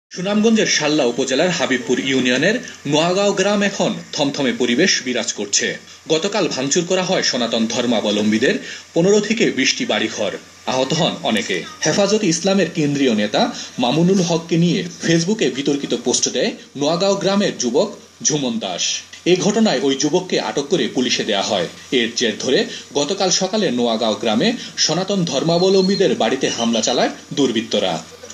সুনামগঞ্জের শাল্লা উপজেলার হাবিবপুর ইউনিয়নের নোয়াগাঁও গ্রাম এখন থমথমে পরিবেশ বিরাজ করছে। গতকাল ভাঙচুর করা হয় সনাতন ধর্মাবলম্বীদের 15 থেকে 20টি বাড়িঘর। আহত হন অনেকে। হেফাজতে ইসলামের কেন্দ্রীয় নেতা মামুনুল হককে নিয়ে ফেসবুকে বিতর্কিত পোস্ট দেয় নোয়াগাঁও গ্রামের যুবক ঝুমন দাস। এই ঘটনায় ওই যুবককে আটক করে পুলিশে দেয়া হয়। এর জের ধরে গতকাল সকালে নোয়াগাঁও গ্রামে সনাতন ধর্মাবলম্বীদের বাড়িতে হামলা চালায় দুর্বৃত্তরা।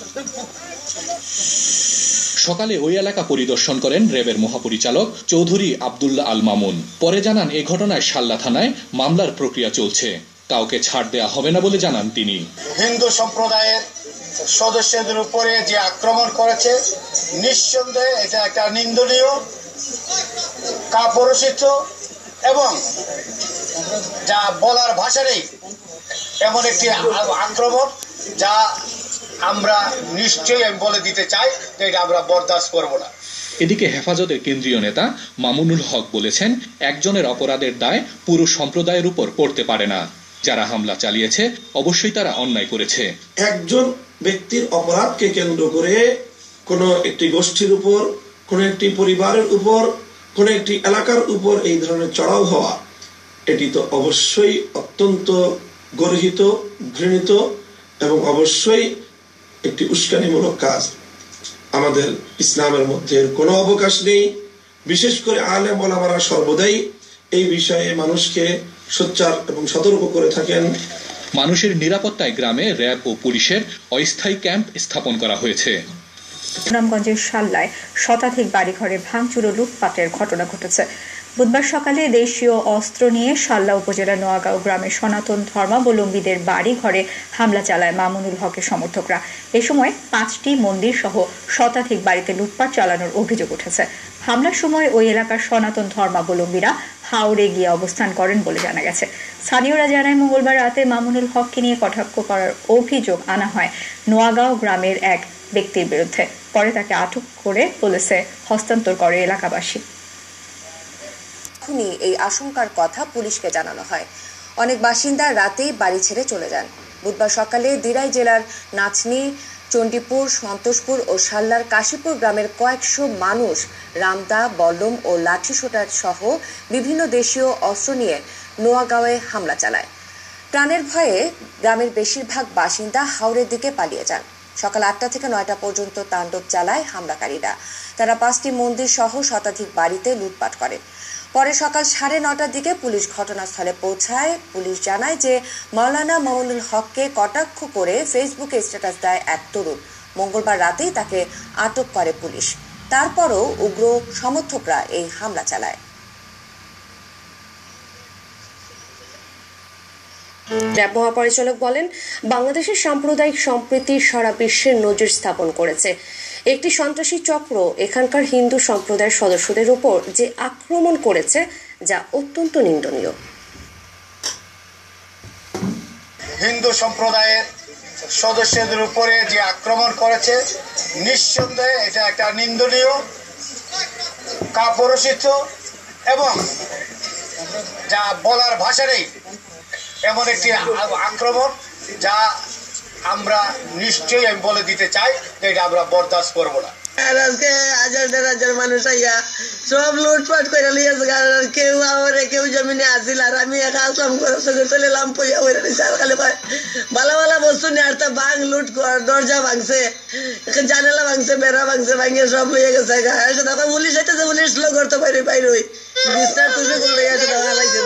সকালে ওই এলাকা পরিদর্শন করেন র্যাবের মহাপরিচালক চৌধুরী আব্দুল্লাহ আল মামুন। পরে জানান এ ঘটনায় শাল্লা থানায় মামলার প্রক্রিয়া চলছে, কাউকে ছাড় দেয়া হবে না বলে জানান তিনি। হিন্দু সম্প্রদায়ের সদস্যদের উপরে যে আক্রমণ করেছে, নিঃসন্দেহে এটা একটা নিন্দনীয়, কাপুরুষিত এবং যা বলার ভাষা নেই এমন একটি আক্রমণ, যা আমরা নিশ্চয়ই আমি বলে দিতে চাই যে এটা আমরা বরদাস্ত করব না। এদিকে হেফাজতের কেন্দ্রীয় নেতা মামুনুল হক বলেছেন, একজনের অপরাধের দায় পুরো সম্প্রদায়ের উপর পড়তে পারে না। যারা হামলা চালিয়েছে অবশ্যই তারা অন্যায় করেছে। একজন ব্যক্তির অপরাধকে কেন্দ্র করে কোনো একটি গোষ্ঠীর উপর, কোনো একটি পরিবারের উপর, কোনো একটি এলাকার উপর এই ধরনের চড়াও হওয়া, এটি তো অবশ্যই অত্যন্ত গর্হিত, ঘৃণিত এবং অবশ্যই একটি উস্কানিমূলক কাজ। আমাদের ইসলামের মধ্যে কোনো অবকাশ নেই। বিশেষ করে আলেম ওলামারা সর্বদাই এই বিষয়ে মানুষকে সোচ্চার এবং সতর্ক করে থাকেন। মানুষের নিরাপত্তায় গ্রামে র্যাব ও পুলিশের অস্থায়ী ক্যাম্প স্থাপন করা হয়েছে। সুনামগঞ্জের শাল্লায় শতাধিক বাড়িঘরে ভাঙচুর ও লুটপাটের ঘটনা ঘটেছে। বুধবার সকালে দেশীয় অস্ত্র নিয়ে শাল্লা উপজেলার নোয়াগাঁও গ্রামের সনাতন ধর্মাবলম্বীদের বাড়ি ঘরে হামলা চালায় মামুনুল হকের সমর্থকরা। এ সময় 5টি মন্দির সহ শতাধিক বাড়িতে লুটপাট চালানোর অভিযোগ উঠেছে। হামলার সময় ওই এলাকার সনাতন ধর্মাবলম্বীরা হাওড়ে গিয়ে অবস্থান করেন বলে জানা গেছে। স্থানীয়রা জানায়, মঙ্গলবার রাতে মামুনুল হককে নিয়ে কটাক্ষ করার অভিযোগ আনা হয় নোয়াগাঁও গ্রামের এক ব্যক্তির বিরুদ্ধে। পরে তাকে আটক করে পুলিশে হস্তান্তর করে এলাকাবাসী। এই আশঙ্কার কথা পুলিশকে জানানো হয়। অনেক বাসিন্দা রাতেই বাড়ি ছেড়ে চলে যান। বুধবার সকালে দিরাই জেলার নাচনি, চণ্ডীপুর, সন্তোষপুর ও শাল্লার কাশীপুর গ্রামের কয়েকশো মানুষ রামদা, বল্লম ও লাঠিসোঁটা সহ বিভিন্ন দেশীয় অস্ত্র নিয়ে নোয়াগাঁওয়ে হামলা চালায়। প্রাণের ভয়ে গ্রামের বেশিরভাগ বাসিন্দা হাওড়ের দিকে পালিয়ে যান। সকাল 8টা থেকে 9টা পর্যন্ত তাণ্ডব চালায় হামলাকারীরা। তারা 5টি মন্দির সহ শতাধিক বাড়িতে লুটপাট করে। পরে সকাল 9:30টার দিকে পুলিশ ঘটনাস্থলে পৌঁছায়। পুলিশ জানায় যে মাওলানা মামুনুল হককে কটাক্ষ করে ফেসবুকে স্ট্যাটাস দেয় এক তরুণ। মঙ্গলবার রাতেই তাকে আটক করে পুলিশ। তারপরও উগ্র সমর্থকরা এই হামলা চালায়। র্যাব মহাপরিচালক বলেন, বাংলাদেশের সাম্প্রদায়িক সম্প্রীতি সারা বিশ্বের নজির স্থাপন করেছে। একটি সন্ত্রাসী চক্র এখানকার হিন্দু সম্প্রদায়ের সদস্যদের উপর যে আক্রমণ করেছে, যা অত্যন্ত নিন্দনীয়। হিন্দু সম্প্রদায়ের সদস্যদের উপরে যে আক্রমণ করেছে, নিঃসন্দেহে এটা একটা নিন্দনীয়, কাপুরুষিত এবং যা বলার ভাষা নেই এমন একটি আক্রমণ, যা আমরা নিশ্চয়ই আমি বলে দিতে চাই যে এটা আমরা বরদাস্ত করব না। আজকে হাজার মানুষ আইয়া সব লুটপাট করে লিয়েছে। কেউ আমারে কেউ জমিনে আসিল আর আমি একা আসলাম করে চোখে চলে এলাম পইয়া হয়ে রয়েছে। আর খালি ভালো ভালো বস্তু নিয়ে আর ভাঙ লুট দরজা ভাঙছে, জানালা ভাঙছে, বেড়া ভাঙছে, ভাঙিয়ে সব হয়ে গেছে। তখন পুলিশ এসেছে, পুলিশ স্লো করতে পারি বাইরে বিস্তার তুষে করলে গেছে লাগছে।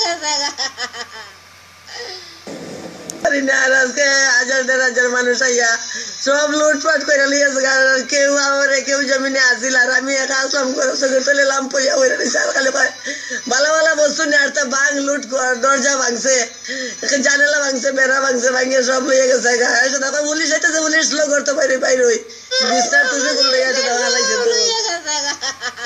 আর আজকে হাজার মানুষ আইয়া সব লুটপাট করে লিয়েছে। কেউ আমারে কেউ জমিনে আসিল আর আমি একা আসলাম করে চোখে চলে এলাম পইয়া হয়ে রয়েছে। আর খালি ভালো ভালো বস্তু নিয়ে আর ভাঙ লুট দরজা ভাঙছে, জানালা ভাঙছে, বেড়া ভাঙছে, ভাঙিয়ে সব হয়ে গেছে। তখন পুলিশ এসেছে, পুলিশ স্লো করতে পারি বাইরে বিস্তার তুষে করলে গেছে লাগছে।